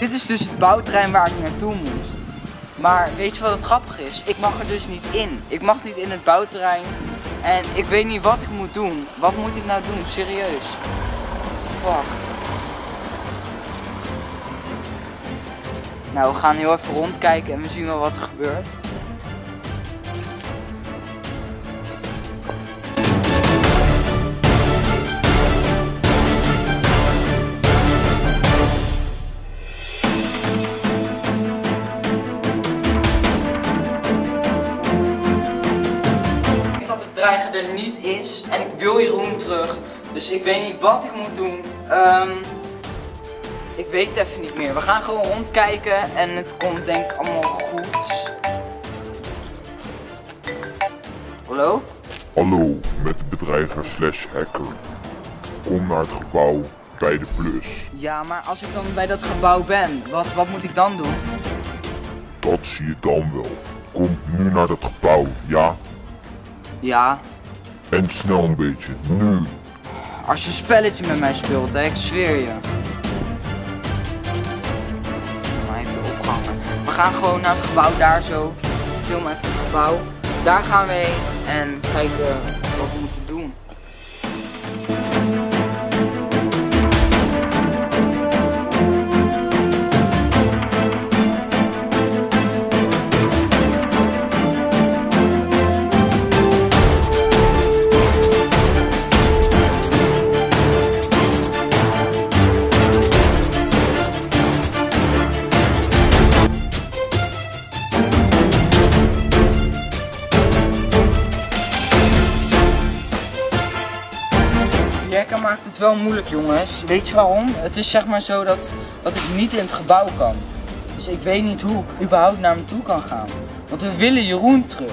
Dit is dus het bouwterrein waar ik naartoe moest. Maar weet je wat het grappige is? Ik mag er dus niet in. Ik mag niet in het bouwterrein. En ik weet niet wat ik moet doen. Wat moet ik nou doen? Serieus. Fuck. Nou, we gaan heel even rondkijken en we zien wel wat er gebeurt. Er niet is en ik wil Jeroen terug, dus ik weet niet wat ik moet doen. Ik weet het even niet meer. We gaan gewoon rondkijken en het komt denk ik allemaal goed. Hallo? Hallo, met de bedreiger slash hacker. Kom naar het gebouw bij de plus. Ja, maar als ik dan bij dat gebouw ben, wat moet ik dan doen? Dat zie je dan wel. Kom nu naar dat gebouw, ja? Ja. En snel een beetje, nu. Als je een spelletje met mij speelt, hè, ik zweer je. Maar even opgangen. We gaan gewoon naar het gebouw daar zo. Film even het gebouw. Daar gaan we heen en kijken wat we moeten doen. Lekker maakt het wel moeilijk, jongens. Weet je waarom? Het is zeg maar zo dat ik niet in het gebouw kan. Dus ik weet niet hoe ik überhaupt naar hem toe kan gaan. Want we willen Jeroen terug.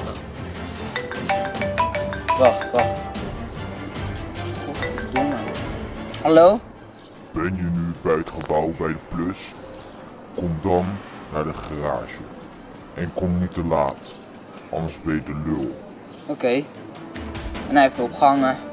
Wacht. Godverdomme. Hallo? Ben je nu bij het gebouw bij de plus? Kom dan naar de garage. En kom niet te laat, anders ben je de lul. Oké. En hij heeft opgehangen.